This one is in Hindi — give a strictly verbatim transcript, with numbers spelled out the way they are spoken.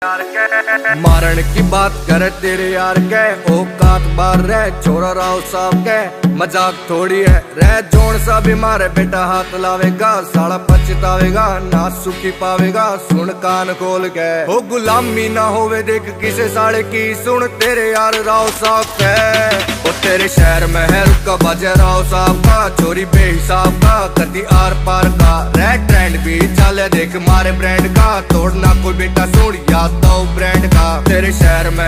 मारण की बात करे तेरे यार के औकात बार रह छोरा राव साहब के मजाक थोड़ी है रह जोन सा भी मारे बेटा हाथ लावेगा साला पछतावेगा ना सुखी पावेगा सुन कान खोल के हो गुलामी ना होवे देख किसे साले की सुन तेरे यार राव साहब के ओ तेरे शहर में है रुका बाजे राव साहब का चोरी बेहिसाब का कदी आर पार का रह ट्रेंड भी चले देख मारे ब्रांड का तोड़ना कोई बेटा सुन याद तो ब्रांड का तेरे शहर में